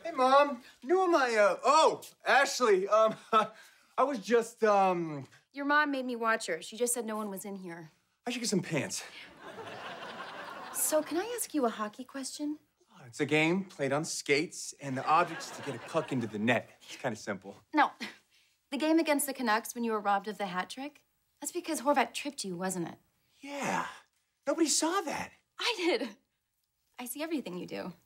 Hey, Mom. Who am I? Oh, Ashley. I was just, Your mom made me watch her. She just said no one was in here. I should get some pants. So can I ask you a hockey question? It's a game played on skates, and the object is to get a puck into the net. It's kind of simple. No. The game against the Canucks when you were robbed of the hat trick? That's because Horvat tripped you, wasn't it? Yeah. Nobody saw that. I did. I see everything you do.